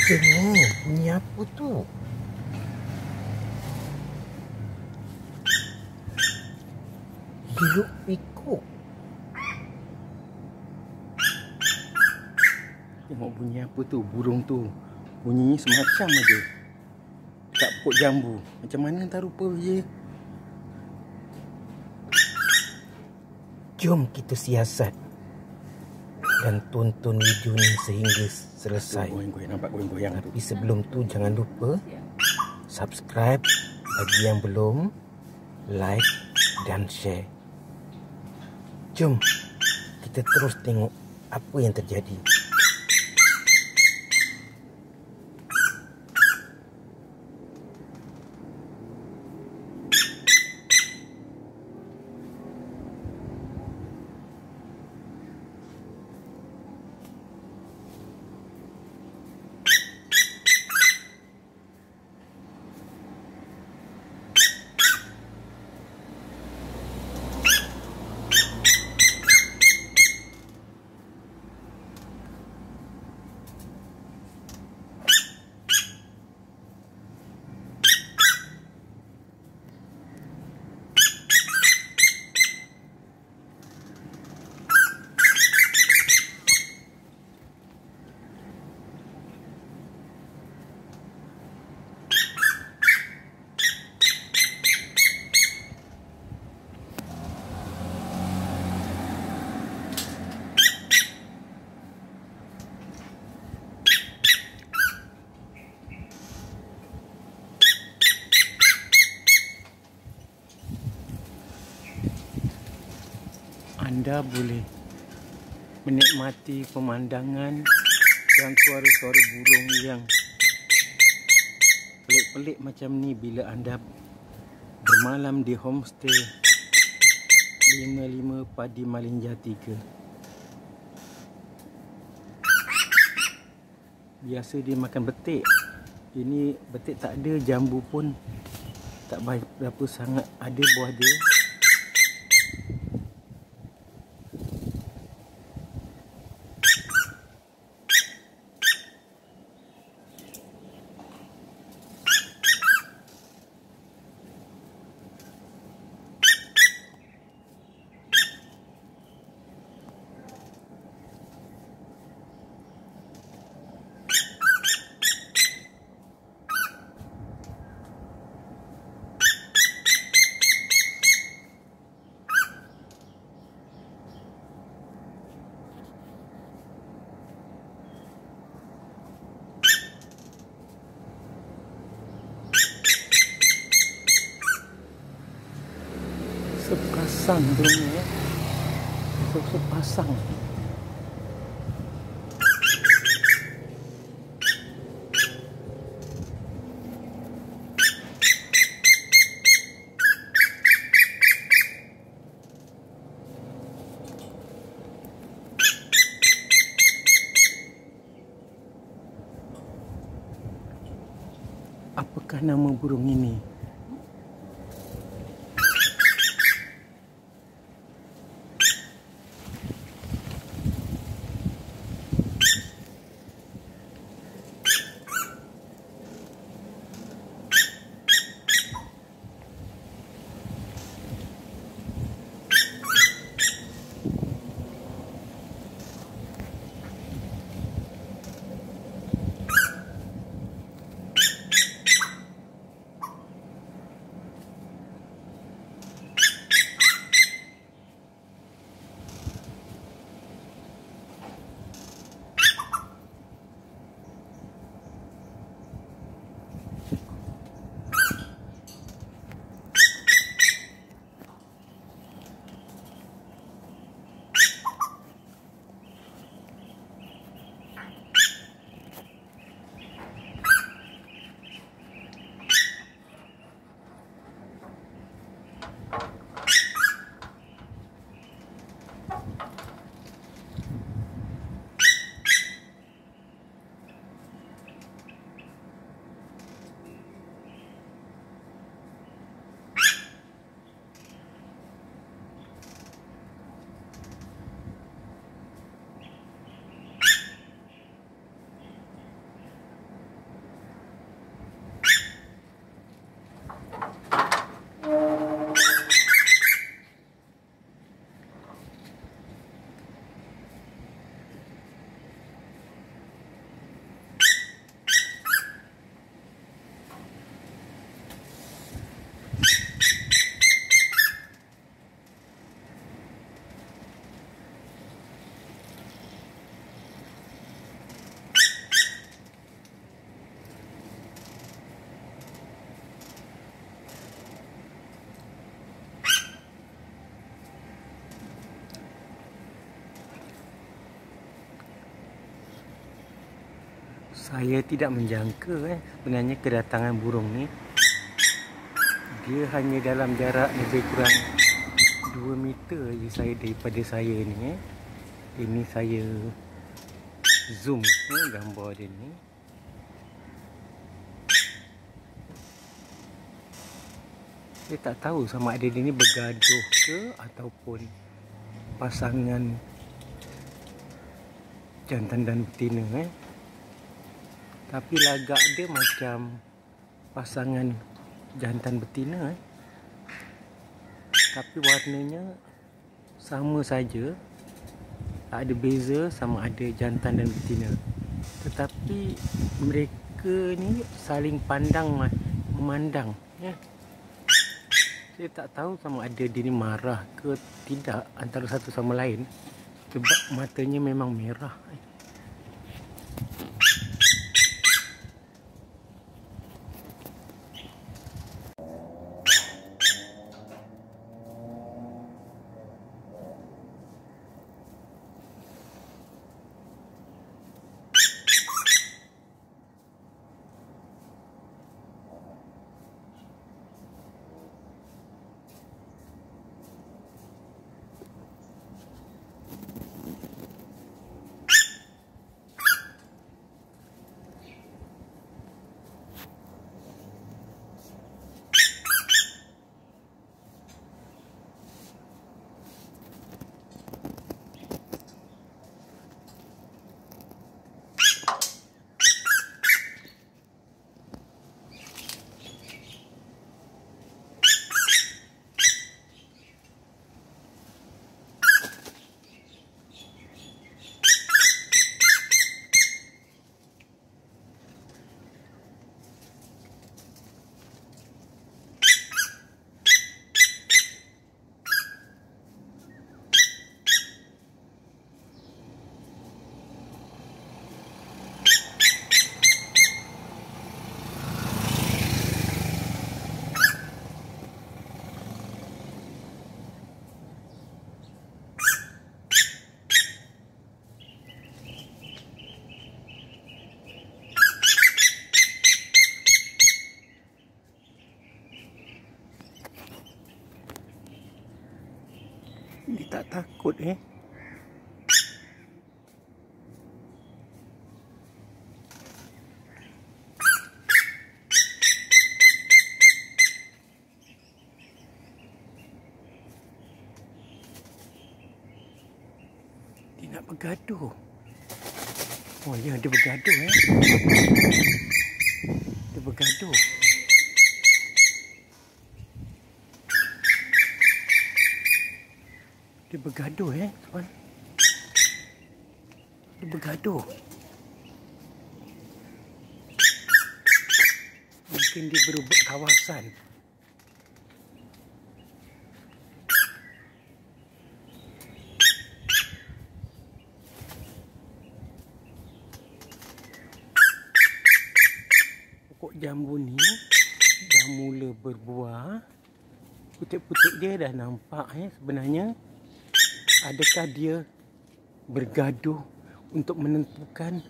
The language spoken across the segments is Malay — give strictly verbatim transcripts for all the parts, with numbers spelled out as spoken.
Dengar bunyi apa tu? Hiruk pikuk. Tengok bunyi apa tu, burung tu. Bunyinya semacam aja dekat pokok jambu. Macam mana tak rupa je. Jom kita siasat dan tonton video ni sehingga selesai. Goyang-goyang, nampak goyang-goyang tu. Tapi sebelum tu jangan lupa subscribe bagi yang belum, like dan share. Jom kita terus tengok apa yang terjadi. Anda boleh menikmati pemandangan dan suara-suara burung yang pelik-pelik macam ni bila anda bermalam di homestay lima puluh lima Padi Malinja tiga. Biasa dia makan betik. Ini betik tak ada, jambu pun tak berapa sangat ada buah dia. Sepasang burung ya. Sepasang. Apakah nama burung ini? Saya tidak menjangka eh, sebenarnya kedatangan burung ni. Dia hanya dalam jarak lebih kurang dua meter je saya daripada saya ni eh. Ini saya zoom eh, gambar dia ni. Saya tak tahu sama ada dia ni bergaduh ke ataupun pasangan jantan dan betina eh. Tapi lagak dia macam pasangan jantan betina eh. Tapi warnanya sama saja. Tak ada beza sama ada jantan dan betina. Tetapi mereka ni saling pandang memandang ya. Saya tak tahu sama ada dia ni marah ke tidak antara satu sama lain. Sebab matanya memang merah. Dia tak takut eh. Dia nak bergaduh. Oh ya, dia bergaduh eh. Dia bergaduh. Dia bergaduh eh, tuan. Dia bergaduh. Mungkin dia berebut kawasan. Pokok jambu ni dah mula berbuah. Putik-putik dia dah nampak eh sebenarnya. Adakah dia bergaduh untuk menentukan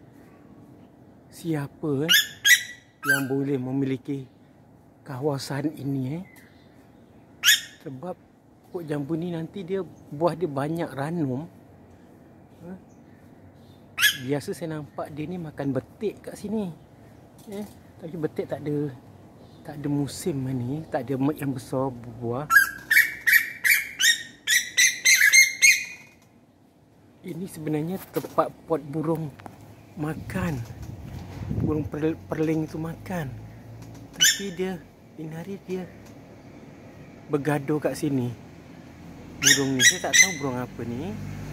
siapa eh, yang boleh memiliki kawasan ini eh? Sebab pokok jambu ni nanti dia buah dia banyak ranum. Eh? Biasa saya nampak dia ni makan betik kat sini. Eh? Tapi betik tak ada tak ada musim ni, tak ada yang besar berbuah. Ini sebenarnya tempat pot burung makan. Burung perling itu makan. Tapi dia, ini hari dia bergaduh kat sini. Burung ni, saya tak tahu burung apa ni.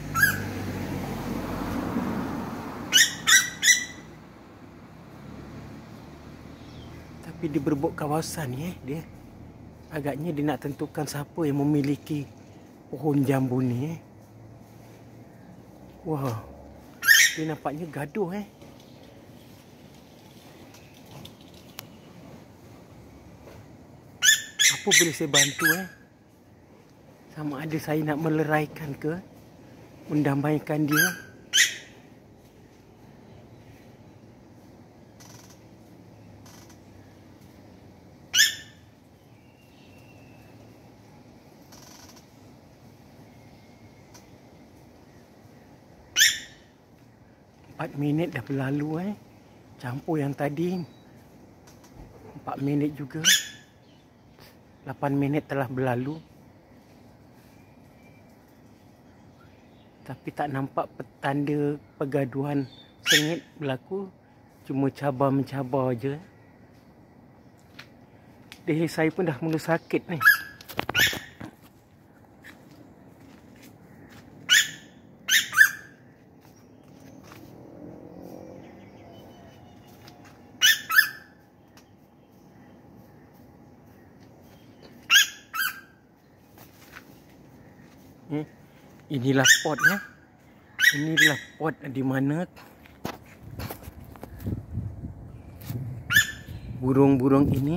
Tapi dia berebut kawasan ni eh, dia. Agaknya dia nak tentukan siapa yang memiliki pohon jambu ni eh. Wah, dia nampaknya gaduh eh. Apa boleh saya bantu eh? Sama ada saya nak meleraikan ke, mendamaikan dia. empat minit dah berlalu eh. Campur yang tadi empat minit juga. lapan minit telah berlalu. Tapi tak nampak petanda pergaduhan sengit berlaku. Cuma cabar-mencabar je. Leher saya pun dah mula sakit ni. Hmm. Inilah pot ya. Inilah pot di mana burung-burung ini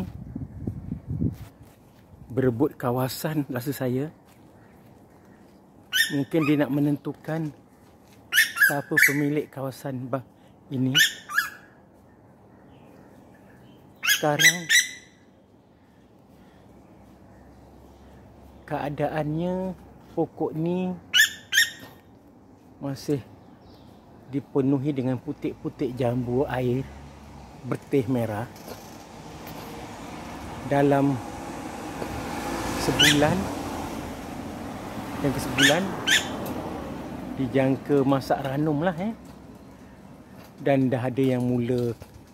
berebut kawasan rasa saya. Mungkin dia nak menentukan siapa pemilik kawasan bah ini. Sekarang keadaannya pokok ni masih dipenuhi dengan putik-putik jambu air bertih merah. Dalam sebulan yang ke sebulan dijangka masak ranum lah eh. Dan dah ada yang mula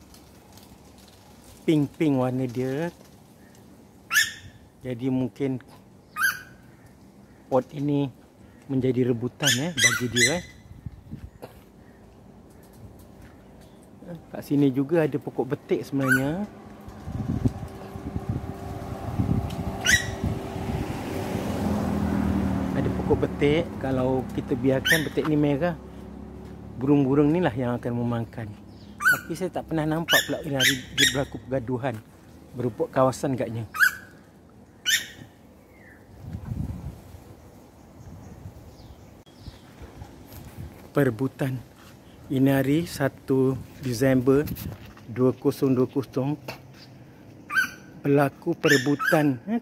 pink-pink warna dia. Jadi mungkin pot ini menjadi rebutan eh bagi dia eh. Kat sini juga ada pokok betik sebenarnya. Ada pokok betik. Kalau kita biarkan betik ni merah, burung-burung ni lah yang akan memakan. Tapi saya tak pernah nampak pula hari dia berlaku pergaduhan berebut kawasan agaknya. Perebutan. Ini hari satu Disember dua ribu dua puluh berlaku perebutan eh,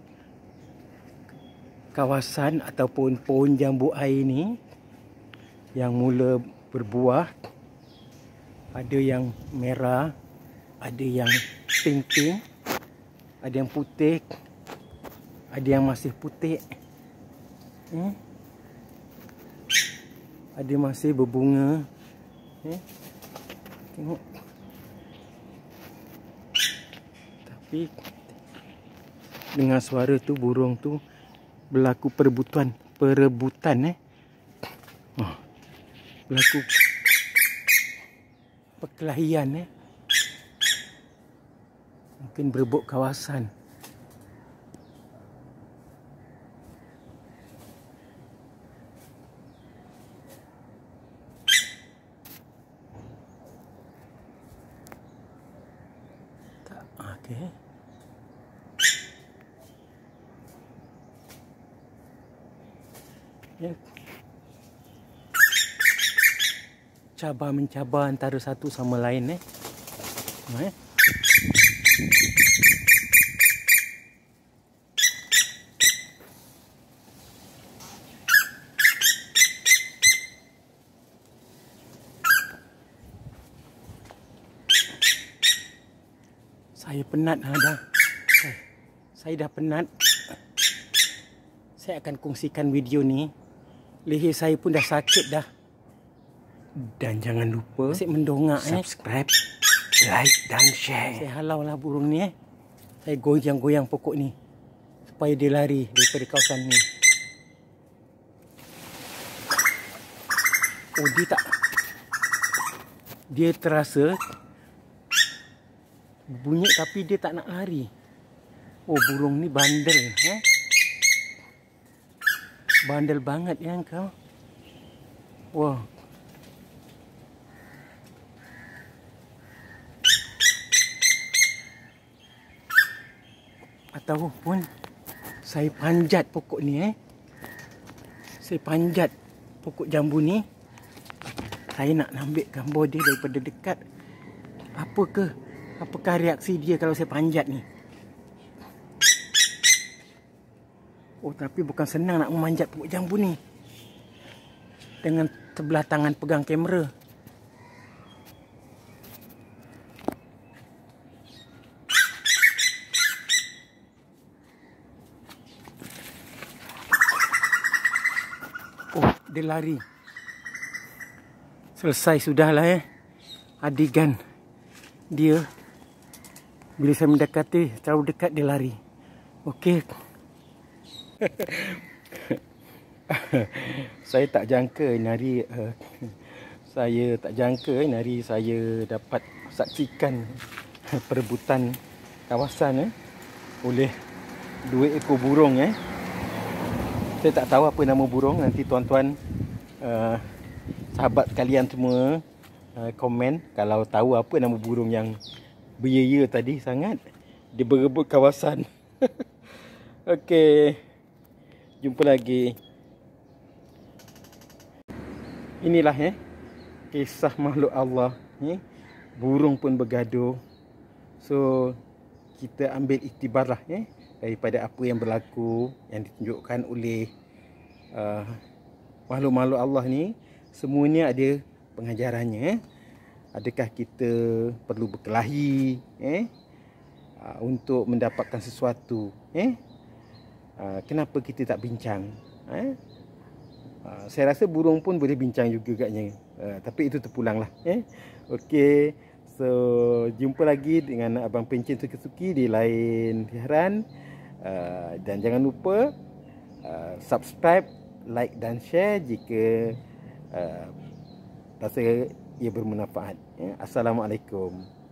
kawasan ataupun pohon jambu air ni yang mula berbuah. Ada yang merah, ada yang pink-pink, ada yang putih, ada yang masih putih. Hmm? Ada masih berbunga. Eh? Tengok. Tapi dengan suara tu burung tu berlaku perebutan, perebutan eh. Oh, berlaku perkelahian eh. Mungkin berebut kawasan. Okey. Ya. Cabar mencabar antara satu sama lain eh. Eh. Saya penat ha, dah. Saya dah penat. Saya akan kongsikan video ni. Leher saya pun dah sakit dah. Dan jangan lupa asyik mendongak subscribe, eh. like dan share. Saya halau lah burung ni eh. Saya goyang-goyang pokok ni supaya dia lari daripada kawasan ni. Oh, dia tak, dia terasa bunyi tapi dia tak nak lari. Oh, burung ni bandel eh. Bandel banget ya kau. Wah. Ataupun saya panjat pokok ni eh. Saya panjat pokok jambu ni. Saya nak ambil gambar dia daripada dekat. Apakah apakah reaksi dia kalau saya panjat ni? Oh, tapi bukan senang nak memanjat pokok jambu ni dengan sebelah tangan pegang kamera. dia lari. Selesai sudahlah eh adegan dia. Bila saya mendekati, terlalu dekat dia lari. Okey. Saya tak jangka nari uh, saya tak jangka nari saya dapat saksikan perebutan kawasan eh oleh dua ekor burung eh. Saya tak tahu apa nama burung. Nanti tuan-tuan uh, sahabat kalian semua uh, komen kalau tahu apa nama burung yang beria tadi sangat. Dia berebut kawasan. Okey. Jumpa lagi. Inilah eh kisah makhluk Allah eh. Burung pun bergaduh. So kita ambil iktibarlah eh daripada apa yang berlaku, yang ditunjukkan oleh uh, makhluk-makhluk Allah ni. Semuanya ada pengajarannya eh. Adakah kita perlu berkelahi eh uh, untuk mendapatkan sesuatu eh uh, kenapa kita tak bincang eh uh, saya rasa burung pun boleh bincang juga agaknya, uh, tapi itu terpulanglah eh. Okey, so jumpa lagi dengan Abang Pencen Suki-Suki di lain siaran, uh, dan jangan lupa uh, subscribe, like dan share jika uh, rasa ia bermanfaat. Assalamualaikum.